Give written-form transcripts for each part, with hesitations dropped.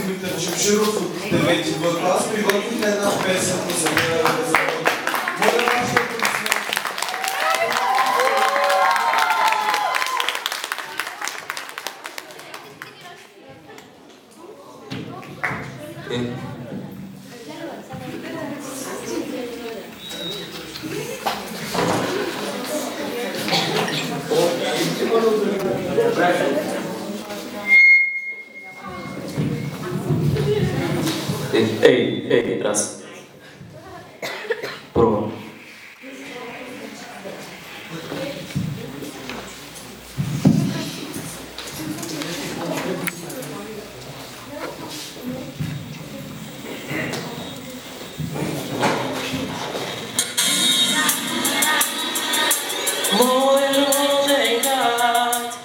Димитър Чепширов от 9-ти Б клас приготвиха една песен по самия разговор. Моля вашия Ей, раз. Пробвам. Мой роден град,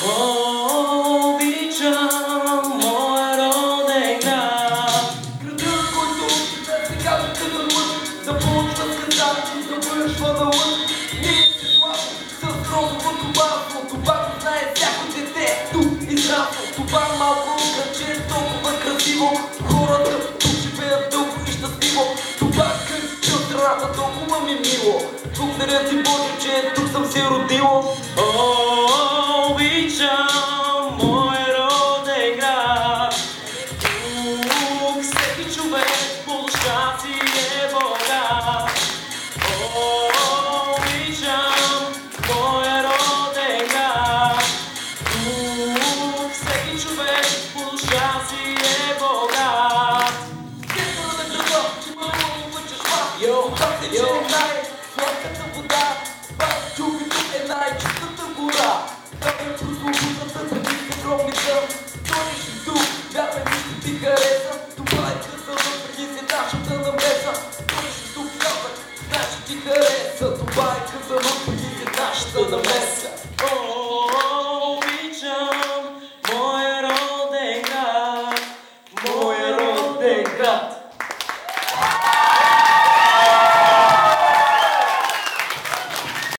обичам моя роден град. Градът, който сега се казва Казанлък, започва с казан и завършва на лък. Ние се славим с розовото барство, това го знае всяко дете, тук израсло. Това малко градче е толкова красиво, хората тук живеят дълго и щастливо. Това къща от страната толкова ми мило, благодаря ти Боже, че тук съм се родило. Обичам моя роден град. Тук всеки човек по душа си е богат. Обичам моя роден град. Тук всеки човек по душа си е богат. Центъра на града, че ме лъчеш ма. Там тече най-сладката вода, чуката е най-чистата гора. Там е прословутата традиция гробница. Стоиш си тук, вярвай ми ще ти хареса. Това е Казанлък преди седашната намеса. Стоиш си тук, казах, знаеш ще ти хареса. Това е Казанлък преди седашната намеса. Обичам моя роден град. Моя роден град.